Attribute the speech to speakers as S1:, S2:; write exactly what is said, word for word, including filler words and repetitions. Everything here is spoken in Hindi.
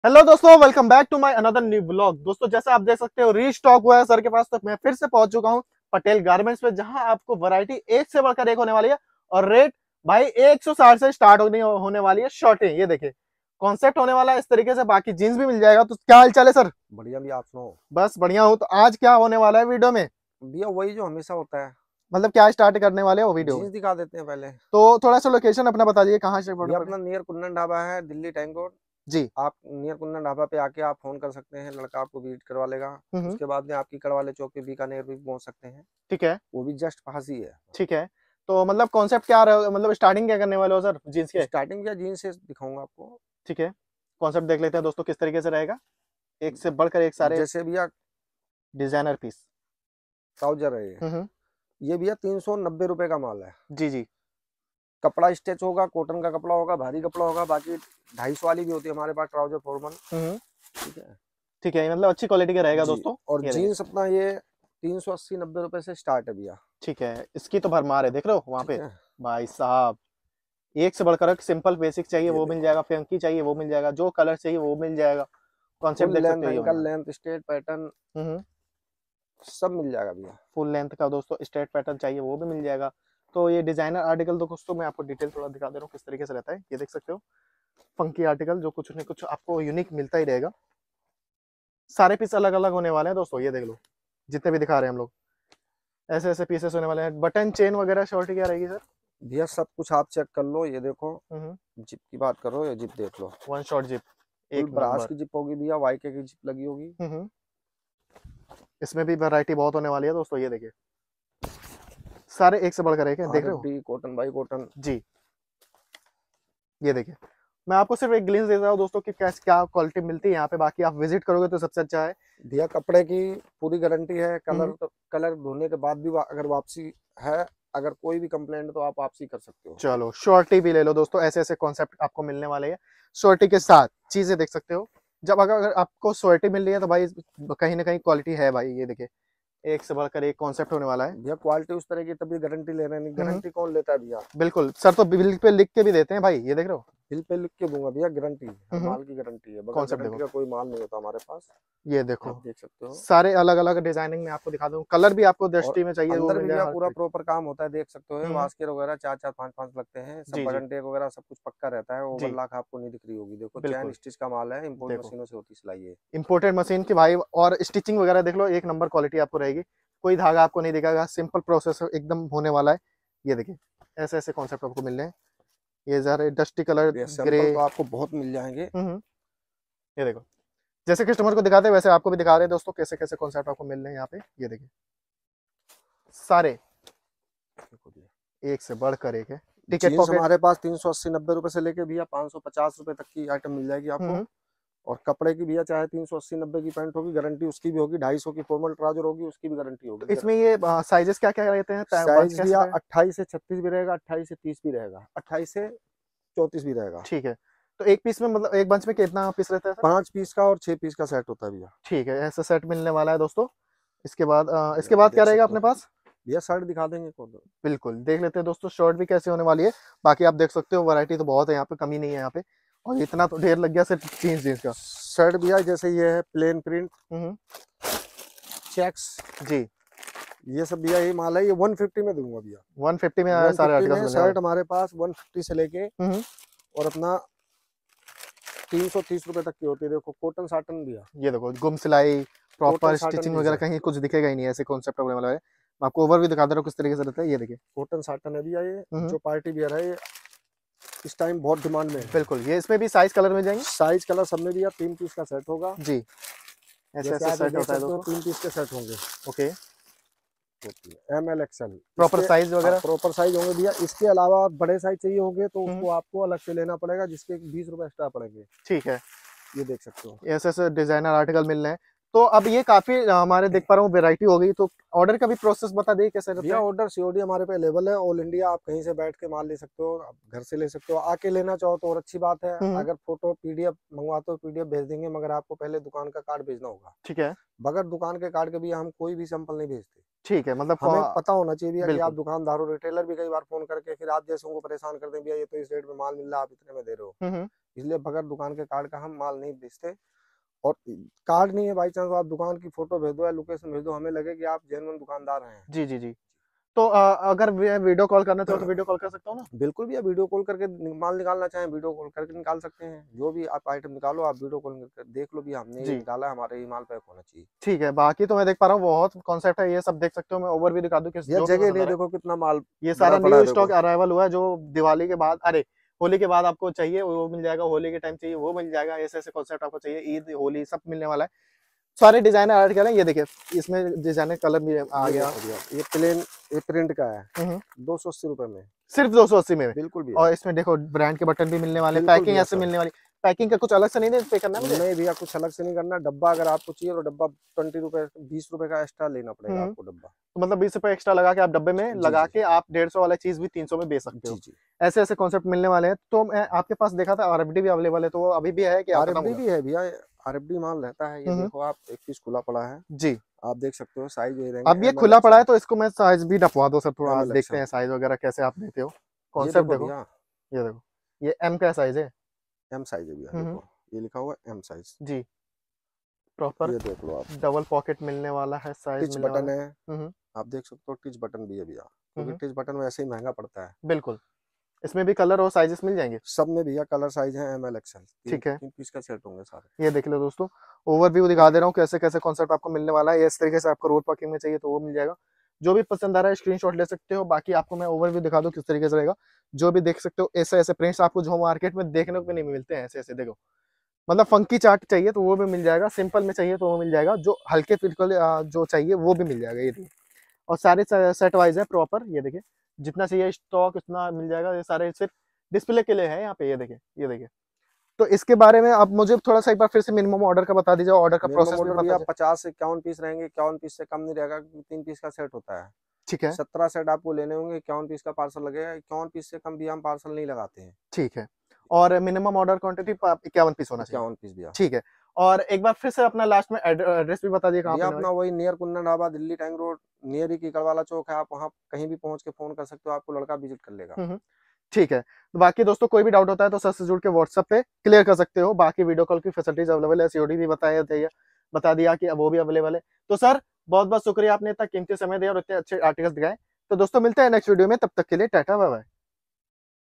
S1: हेलो दोस्तों, welcome back to my another new blog. दोस्तों, जैसा आप देख सकते हो रीस्टॉक हुआ है सर के पास, तो मैं फिर से पहुंच चुका हूं पटेल गारमेंट्स पे, जहां आपको वैरायटी एक से बढ़कर एक होने वाली है। और रेट भाई एक सौ साठ से स्टार्ट होने होने वाली है शर्टें। ये देखिए कॉन्सेप्ट होने वाला है इस तरीके से। बाकी जीन्स भी मिल जाएगा। तो क्या हाल चाल है सर?
S2: बढ़िया भी। आप सुनो।
S1: बस बढ़िया हूँ। तो आज क्या होने वाला है वीडियो में?
S2: भैया वही जो हमेशा होता है।
S1: मतलब क्या स्टार्ट करने वाले हो वीडियो में?
S2: जीन्स दिखा देते हैं पहले।
S1: तो थोड़ा सा लोकेशन अपना बता दीजिए, कहाँ से
S2: भैया
S1: पड़े?
S2: अपना नियर कुन्नन ढाबा है, दिल्ली टैंक रोड।
S1: जी।
S2: आप नियर कुन्नन ढाबा पे आके आप फोन कर सकते हैं, लड़का आपको विजिट करवा लेगा।
S1: हम्म हम्म,
S2: उसके बाद में आपकी कड़वाले चौक पे बीकानेर भी पहुंच सकते हैं।
S1: ठीक है।
S2: वो भी जस्ट पास ही है।
S1: ठीक है। तो मतलब कॉन्सेप्ट क्या रहा, मतलब स्टार्टिंग क्या करने वाले हो सर जीन्स के?
S2: स्टार्टिंग या जीन्स से दिखाऊंगा आपको।
S1: ठीक है। कॉन्सेप्ट देख लेते हैं दोस्तों किस तरीके से रहेगा। एक से बढ़कर एक सारे
S2: जैसे भैया
S1: डिजाइनर पीस।
S2: ट्राउजर है ये।
S1: हम्म।
S2: ये भैया तीन सौ नब्बे रुपए का माल है।
S1: जी जी।
S2: कपड़ा स्टेच होगा, कॉटन का कपड़ा होगा, भारी कपड़ा होगा। बाकी ढाई सौ वाली भी होती है हमारे पास ट्राउजर फॉर्मल।
S1: हम्म।
S2: ठीक है
S1: ठीक है, मतलब अच्छी क्वालिटी का रहेगा
S2: जी।
S1: दोस्तों।
S2: और
S1: ये देखिए।
S2: जीन्स अपना ये तीन सौ अस्सी नब्बे रुपए से स्टार्ट है भैया।
S1: ठीक है, इसकी तो भरमार है, देख रहे हो वहां
S2: ठीक
S1: पे।
S2: है।
S1: भाई साहब, एक से बढ़कर एक सिंपल बेसिक चाहिए
S2: ये
S1: वो मिल
S2: देखो,
S1: जाएगा, फंकी चाहिए वो मिल जाएगा, जो कलर चाहिए वो मिल जाएगा। कॉन्सेप्ट
S2: फुल
S1: देख
S2: लेंथ
S1: सकते हो, ये होने
S2: एंकल
S1: वाला।
S2: Length straight pattern
S1: hmm.
S2: सब मिल जाएगा भैया।
S1: फुल लेंथ का दोस्तों स्ट्रेट पैटर्न चाहिए वो भी मिल जाएगा। तो ये डिजाइनर आर्टिकल तो दोस्तों मैं आपको डिटेल थोड़ा दिखा दे रहा हूँ किस तरीके से रहता है। ये देख सकते हो फंकी आर्टिकल, जो कुछ न कुछ आपको यूनिक मिलता ही रहेगा। सारे पीस अलग अलग होने वाले हैं दोस्तों, ये देख लो जितने भी दिखा रहे हैं हम लोग। ऐसे ऐसे पीसेस होने वाले हैं। बटन चेन वगैरह शॉर्ट क्या रहेगी सर?
S2: भैया सब कुछ आप चेक कर लो। ये देखो,
S1: हम्म।
S2: जिप की बात करो, ये जिप देख लो।
S1: वन शॉट जिप,
S2: फुल
S1: एक
S2: ब्रास
S1: नंबर।
S2: की जिप होगी भैया, वाईके की जिप लगी होगी।
S1: हम्म। इसमें भी वैरायटी बहुत होने वाली है दोस्तों, ये देखिए सारे एक से बढ़कर एक है, देख
S2: आर
S1: रहे
S2: एफ
S1: हो?
S2: डी कॉटन बाई कॉटन।
S1: जी। ये देखिए, मैं आपको सिर्फ एक ग्लिम्स दे रहा हूँ दोस्तों कि कैसे क्या क्वालिटी मिलती है यहाँ पे। बाकी आप विजिट करोगे तो सबसे अच्छा है।
S2: भैया कपड़े की पूरी गारंटी है।
S1: हम्म।
S2: कलर कलर धोने के बाद भी वा, अगर वापसी है, अगर कोई भी कंप्लेंट है तो आप वापसी कर सकते हो।
S1: चलो शॉर्टी भी ले लो दोस्तों, ऐसे ऐसे कॉन्सेप्ट आपको मिलने वाले हैं। शॉर्टी के साथ चीजें देख सकते हो। जब अगर अगर आपको शॉर्टी मिल रही है तो भाई कहीं ना कहीं क्वालिटी है भाई। ये देखिए एक से बढ़कर एक कॉन्सेप्ट होने वाला है।
S2: भैया क्वालिटी उस तरह की, तभी गारंटी ले रहे हैं। नहीं
S1: हम्म।
S2: गारंटी कौन लेता है भैया?
S1: बिल्कुल सर, तो बिल पे लिख के भी देते हैं भाई, ये देख रहे हो।
S2: बिल पे लिख के दूंगा भैया, गारंटी हर
S1: हम्म।
S2: माल की गारंटी है। बगैर
S1: कॉन्सेप्ट
S2: गारंटी
S1: देखो,
S2: का कोई माल नहीं होता हमारे पास।
S1: ये देखो
S2: आप देख सकते हो।
S1: सारे अलग अलग डिजाइनिंग में आपको दिखा दूं। कलर भी आपको
S2: और
S1: दृष्टि में चाहिए वो
S2: अंदर
S1: मिल
S2: भी भैया
S1: जाएगा हर
S2: पूरा
S1: तरीके।
S2: प्रॉपर काम होता है, देख सकते हो।
S1: हम्म।
S2: वास्केर वगैरह चार चार पांच पांच लगते हैं सब।
S1: जी जी।
S2: बटन टेक वगैरह सब कुछ पक्का रहता है।
S1: जी
S2: ओवरलॉक आपको नहीं दिख रही होगी। देखो चैन
S1: बिल्कुल।
S2: स्टिच का माल है, इंपोर्ट
S1: देखो
S2: मशीनों से होती सिलाई है।
S1: इम्पोर्टेड मशीन की भाई, और स्टिचिंग वगैरह देख लो, एक नंबर क्वालिटी आपको रहेगी। कोई धागा आपको नहीं दिखेगा, सिंपल प्रोसेस एकदम होने वाला है। ये देखिए ऐसे ऐसे कॉन्सेप्ट आपको मिल रहे हैं। ये सारे डस्टी कलर,
S2: ये
S1: ग्रे।
S2: सैंपल तो आपको बहुत मिल जाएंगे।
S1: हम्म। ये देखो जैसे कस्टमर को दिखाते हैं वैसे आपको भी दिखा रहे हैं दोस्तों, कैसे कैसे कॉन्सेप्ट आपको मिल रहे हैं यहाँ पे। ये देखिए सारे
S2: देखो भैया,
S1: एक से बढ़कर एक है। Ticket
S2: jeans
S1: pocket.
S2: हमारे पास तीन सौ अस्सी नब्बे रुपए से लेके भैया पाँच सौ पचास रुपए तक की आइटम मिल जाएगी आपको।
S1: हम्म।
S2: और कपड़े की भैया चाहे तीन सौ अस्सी नब्बे की पैंट होगी, गारंटी उसकी भी होगी। ढाई सौ की फॉर्मल ट्राउजर होगी, उसकी भी गारंटी
S1: तो
S2: होगी।
S1: इसमें ये साइजेस क्या क्या रहते हैं, बंच
S2: साइज
S1: कैसे
S2: भैया
S1: रहेगा?
S2: अट्ठाईस से छत्तीस भी रहेगा, अट्ठाईस से तीस भी रहेगा, अट्ठाईस से चौंतीस भी रहेगा।
S1: ठीक है। तो एक पीस में मतलब एक बंच में कितना पीस रहता है सर?
S2: पांच पीस का और छह पीस का सेट होता है भैया।
S1: ठीक है, ऐसा सेट मिलने वाला है दोस्तों। इसके बाद अ,
S2: ये
S1: इसके
S2: आप
S1: बाद क्या
S2: देख
S1: रहेगा
S2: सकते
S1: अपने
S2: हो
S1: पास?
S2: भैया, शर्ट दिखा देंगे कौन।
S1: बिल्कुल देख लेते हैं दोस्तों शर्ट भी कैसे होने वाली है। बाकी आप देख सकते हो वैरायटी तो बहुत है यहाँ पे, कमी नहीं है यहाँ पे। और इतना तो ढेर लग गया सिर्फ जीन्स जीन्स का।
S2: शर्ट भैया जैसे ये है प्लेन प्रिंट
S1: हम्म।
S2: चेक्स,
S1: जी।
S2: ये सब भैया ये माल है। ये एक सौ पचास में दूंगा भैया।
S1: वन फिफ्टी में सारे
S2: एक सौ पचास
S1: आर्टिकल्स
S2: में
S1: मिल जाएंगे।
S2: शर्ट हमारे पास एक सौ पचास से लेके
S1: हम्म।
S2: और अपना तीन सौ तीस रुपए तक की होती है। देखो कॉटन साटन भैया,
S1: ये देखो गुम सिलाई,
S2: कॉटन
S1: प्रॉपर
S2: साटन
S1: स्टिचिंग
S2: भी
S1: वगैरह
S2: है।
S1: कहीं कुछ दिखेगा ही नहीं, ऐसे कॉन्सेप्ट होने वाला है। मैं आपको ओवर भी दिखा दे रहा हूँ किस तरीके से रहता है। ये देखिए
S2: कॉटन साटन है भैया। ये
S1: हम्म।
S2: जो पार्टी वियर है, ये इस टाइम बहुत डिमांड में है।
S1: बिल्कुल, ये इसमें भी साइज कलर मिल जाएंगे।
S2: साइज कलर सब में भैया तीन पीस का सेट होगा।
S1: जी। ऐसे
S2: जैसे
S1: ऐसे
S2: आप ये
S1: सेट
S2: देख
S1: होता है
S2: सकते हो,
S1: दोस्तों।
S2: तीन पीस के सेट होंगे।
S1: Okay.
S2: M L XL
S1: proper
S2: इसके
S1: साइज वगैरह।
S2: प्रॉपर साइज होंगे भैया। इसके अलावा आप बड़े साइज चाहिए होंगे तो
S1: हम्म।
S2: उसको आपको अलग से लेना पड़ेगा, जिसके बीस रुपए एक्स्ट्रा पड़ेंगे।
S1: ठीक है।
S2: ये देख सकते हो।
S1: ऐसे ऐसे डिजाइनर आर्टिकल मिल रहे हैं। तो अब ये काफी अ, हमारे देख पा रहा हूँ वेरायटी हो गई। तो ऑर्डर का भी प्रोसेस बता दिए कैसे रहता
S2: भैया
S1: है?
S2: ऑर्डर सीओडी हमारे पे अवेलेबल है ऑल इंडिया। आप कहीं से बैठ के माल ले सकते हो, आप घर से ले सकते हो, आके लेना चाहो तो और अच्छी बात है।
S1: हम्म।
S2: अगर फोटो पीडीएफ मंगवाते हो पीडीएफ भेज देंगे, मगर आपको पहले दुकान का कार्ड भेजना होगा।
S1: ठीक है।
S2: बगैर दुकान के कार्ड के भी हम कोई भी सैंपल नहीं भेजते।
S1: ठीक है, मतलब
S2: हमें
S1: फॉ-
S2: पता होना चाहिए भैया कि आप
S1: बिल्कुल।
S2: दुकानदार हो। रिटेलर भी कई बार फोन करके फिर आप जैसे उनको परेशान कर दें, भैया ये तो इस रेट में माल मिल रहा है, आप इतने में दे रहे हो।
S1: हम्म।
S2: इसलिए बगैर दुकान के कार्ड का हम माल नहीं बेचते। और कार्ड नहीं है, बाई चांस आप दुकान की फोटो भेज दो या लोकेशन भेज दो, हमें लगे कि आप जेन्युइन दुकानदार हैं।
S1: जी जी जी। तो अ, अगर वे- वीडियो कॉल करना चाहो तो वीडियो कॉल कर सकता हूँ ना?
S2: बिल्कुल भैया, वीडियो कॉल करके नि- माल निकालना चाहें वीडियो कॉल करके निकाल सकते हैं। जो भी आप आइटम निकालो आप वीडियो कॉल करके देख लो, भी हमने ये
S1: जी
S2: निकाला, हमारे ये माल पैक होना चाहिए।
S1: ठीक है। बाकी तो मैं देख पा रहा हूँ बहुत कॉन्सेप्ट है, ये सब देख सकते हो। मैं ओवर भी दिखा दूं किस
S2: भैया
S1: जो भी
S2: जगह
S1: पसंद आ
S2: नहीं,
S1: रहा है।
S2: देखो कितना माल
S1: ये
S2: भरा
S1: सारा
S2: पड़ा है,
S1: न्यू स्टॉक
S2: देखो।
S1: अराइवल हुआ है, जो दिवाली के बाद, अरे होली के बाद आपको चाहिए वो मिल जाएगा, होली के टाइम चाहिए वो मिल जाएगा। ऐसे ऐसे कॉन्सेप्ट आपको चाहिए, ईद होली सब मिलने वाला है। सारे डिजाइनर आर्टिकल है, ये देखिए इसमें डिजाइनर कलर भी आ
S2: ये
S1: गया।
S2: देखो भैया, ये प्लेन, ये प्रिंट का है,
S1: हम्म,
S2: दो सौ अस्सी रुपए में।
S1: सिर्फ दो सौ अस्सी में।
S2: बिल्कुल भैया,
S1: और इसमें देखो ब्रांड के बटन भी मिलने वाले,
S2: बिल्कुल
S1: पैकिंग
S2: भैया
S1: ऐसे
S2: सब।
S1: मिलने वाली। पैकिंग का कुछ अलग से नहीं पे करना है मुझे?
S2: नहीं भैया, कुछ अलग से नहीं करना। डब्बा अगर आपको चाहिए तो डब्बा ट्वेंटी रुपए बीस रुपए का एक्स्ट्रा लेना पड़ेगा
S1: हम्म,
S2: आपको डब्बा।
S1: तो मतलब बीस रुपए एक्स्ट्रा लगा के आप डब्बे में
S2: जी
S1: लगा
S2: जी
S1: के आप डेढ़ सौ वाला चीज भी तीन सौ में बेच सकते
S2: जी
S1: हो।
S2: जी।
S1: ऐसे ऐसे कॉन्सेप्ट मिलने वाले हैं। तो मैं आपके पास देखा था आरएफडी भी अवेलेबल है, तो वो अभी भी है कि खत्म हो
S2: आरएफडी
S1: गया?
S2: भी है भैया, आरएफडी माल रहता है। ये
S1: हम्म,
S2: देखो आप, एक पीस खुला पड़ा है,
S1: जी।
S2: आप देख सकते हो। साइज ये देंगे
S1: अब ये
S2: एम एल
S1: खुला पड़ा है
S2: एक्सएल,
S1: तो इसको मैं साइज भी नपवा दो सर, थोड़ा
S2: एम एल
S1: देखते हैं
S2: एक्सएल।
S1: साइज वगैरह कैसे आप देते हो।
S2: ये
S1: कॉन्सेप्ट
S2: देखो
S1: देखो,
S2: भैया,
S1: ये देखो, ये एम का साइज है।
S2: एम साइज है भैया,
S1: हम्म,
S2: देखो ये लिखा हुआ है एम साइज।
S1: जी। प्रॉपर
S2: ये देख लो आप,
S1: डबल पॉकेट मिलने वाला है, साइज
S2: टिच
S1: मिलने वाला
S2: बटन
S1: है।
S2: है,
S1: हम्म,
S2: आप देख सकते हो। टिच बटन भी है भैया, क्योंकि
S1: हम्म,
S2: टिच बटन वैसे ही महंगा पड़ता है।
S1: बिल्कुल। इसमें भी कलर और साइजेस मिल जाएंगे?
S2: सब में भैया कलर साइज है एम एल एक्सएल, तीन
S1: ठीक है,
S2: तीन पीस का सेट होंगे सारे।
S1: ये देख लो दोस्तों, ओवरव्यू दिखा दे रहा हूँ कैसे कैसे कॉन्सेप्ट आपको मिलने वाला है। इस तरीके से आपको रोड पार्किंग में चाहिए तो वो मिल जाएगा। जो भी पसंद आ रहा है स्क्रीनशॉट ले सकते हो। बाकी आपको मैं ओवरव्यू दिखा दूं किस तरीके से रहेगा। जो भी देख सकते हो ऐसे ऐसे प्रिंट्स आपको जो मार्केट में देखने को नहीं मिलते हैं, ऐसे ऐसे देखो। मतलब फंकी चार्ट चाहिए तो वो भी मिल जाएगा, सिंपल में चाहिए तो वो मिल जाएगा, जो हल्के फिल्के जो चाहिए वो भी मिल जाएगा। ये देखिए, और सारे सेट वाइज है प्रॉपर। ये देखिए, जितना चाहिए स्टॉक उतना मिल जाएगा। ये सारे सिर्फ डिस्प्ले के लिए है यहाँ पे। ये देखिए, ये देखिए। तो इसके बारे में आप मुझे थोड़ा सा एक बार फिर से मिनिमम ऑर्डर का बता दीजिए, ऑर्डर का
S2: मिनिमम
S1: प्रोसेस भी
S2: ऑर्डर
S1: बता
S2: भैया
S1: दीजिए।
S2: पचास से इक्यावन पीस रहेंगे, इक्यावन पीस से कम नहीं रहेगा, क्योंकि तीन पीस का सेट होता है।
S1: ठीक है,
S2: सत्रह सेट आपको लेने होंगे, इक्यावन पीस का पार्सल लगेगा। इक्यावन पीस से कम भी हम पार्सल नहीं लगाते हैं।
S1: ठीक है। और मिनिमम ऑर्डर क्वांटिटी इक्यावन पीस होना चाहिए?
S2: इक्यावन पीस भैया।
S1: ठीक है। और एक बार फिर से अपना लास्ट में एड्रेस भी बता दिए कहाँ
S2: भैया
S1: पे भाई?
S2: अपना वही near Kunna dhaba, Delhi tank road, near ही कीकड़वाला चौक है। आप वहाँ कहीं भी पहुंच के फोन कर सकते हो, आपको लड़का विजिट कर लेगा।
S1: हम्म, ठीक है। तो बाकी दोस्तों कोई भी डाउट होता है तो सर से जुड़ के व्हाट्सएप पे क्लियर कर सकते हो। बाकी वीडियो कॉल की फैसिलिटीज अवेलेबल है, सीओडी भी बताया दिया बता दिया कि वो भी अवेलेबल है। तो सर बहुत बहुत शुक्रिया, आपने इतना कीमती समय दिया और इतने अच्छे आर्टिकल्स दिखाए। तो दोस्तों मिलते हैं नेक्स्ट वीडियो में, तब तक के लिए टाटा बाय बाय।